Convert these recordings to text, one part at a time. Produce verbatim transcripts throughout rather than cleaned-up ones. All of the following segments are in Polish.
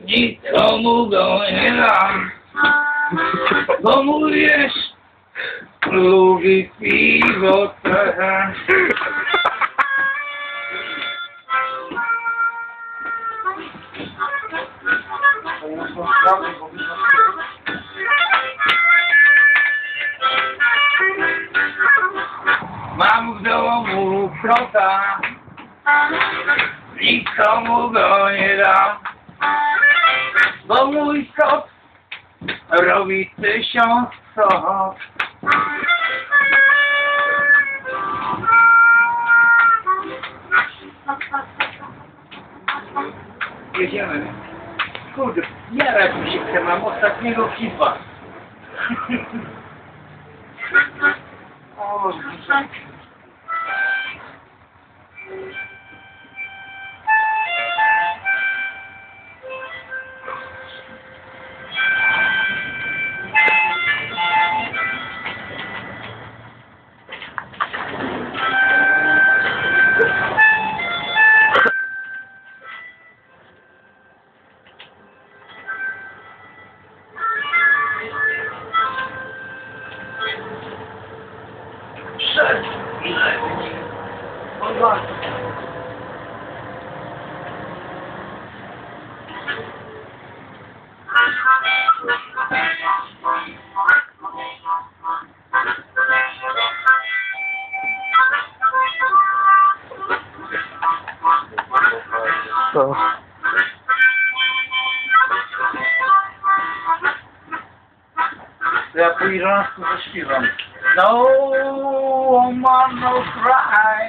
nikomu go nie dam, bo mówisz, lubi piwo też. Mam w domu prota, nikomu go nie dam, bo mój kot robi tysiąc co. Jedziemy. Kurde, jarać mi się chce, mam ostatniego kipa. O, Przed ile Odwróć. Co? Ja po irańsku zaśpiewam. No woman no cry.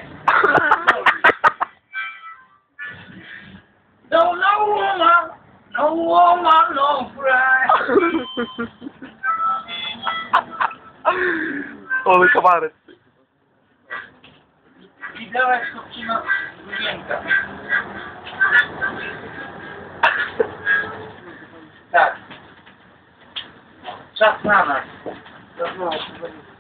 No, no woman, no woman no cry. Ale kabaret. Widziałaś Kopcina Wymienka. Tak. Czas na nas.